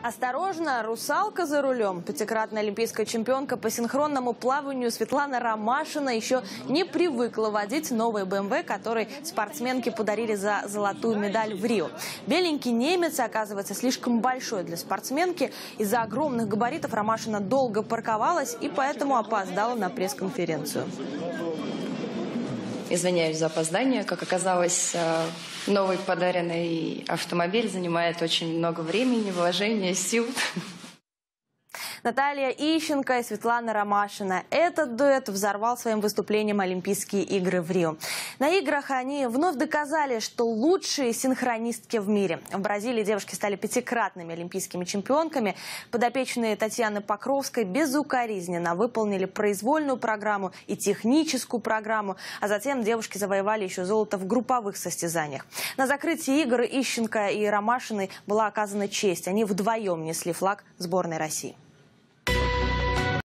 Осторожно, русалка за рулем. Пятикратная олимпийская чемпионка по синхронному плаванию Светлана Ромашина еще не привыкла водить новый БМВ, который спортсменки подарили за золотую медаль в Рио. Беленький немец оказывается слишком большой для спортсменки. Из-за огромных габаритов Ромашина долго парковалась и поэтому опоздала на пресс-конференцию. Извиняюсь за опоздание. Как оказалось, новый подаренный автомобиль занимает очень много времени, вложения, сил. Наталья Ищенко и Светлана Ромашина. Этот дуэт взорвал своим выступлением Олимпийские игры в Рио. На играх они вновь доказали, что лучшие синхронистки в мире. В Бразилии девушки стали пятикратными олимпийскими чемпионками. Подопечные Татьяны Покровской безукоризненно выполнили произвольную программу и техническую программу, а затем девушки завоевали еще золото в групповых состязаниях. На закрытии игр Ищенко и Ромашиной была оказана честь. Они вдвоем несли флаг сборной России.